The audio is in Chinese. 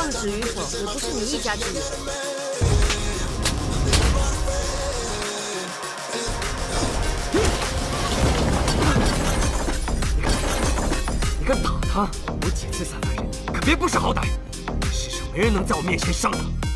圣旨与否，也不是你一家之言。 你敢打他？我几次下大人，可别不识好歹！世上没人能在我面前伤他。